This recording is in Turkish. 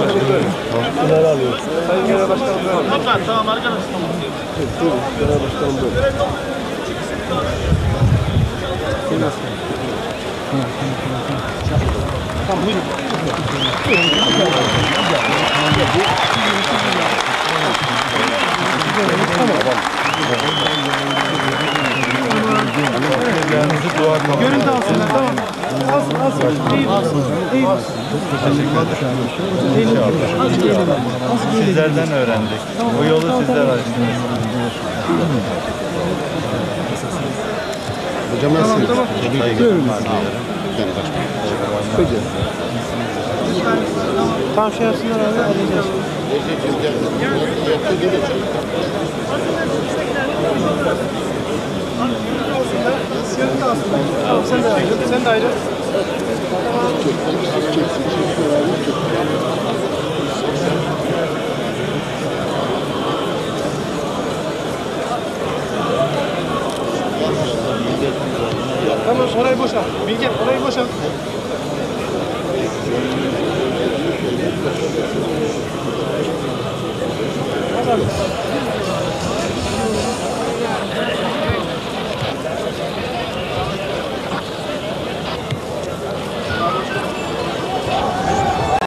Bunları alıyoruz. Sayın Genel Başkanım böyle. Tamam arkadaşlar. Genel Başkanım böyle. Tamam buyurun. Görüntü alsınlar, tamam. Alsın. İyi. Sizlerden öğrendik. O yolu sizler açtınız. Hocam nasılsınız? Tamam. Peki. Tamam şey yapsınlar abi, alacağız. Görüntü alsınlar. Tamam sen de ayrıl, sen de ayrıl. Tamam orayı boşalt. Bilge orayı boşalt. Hadi.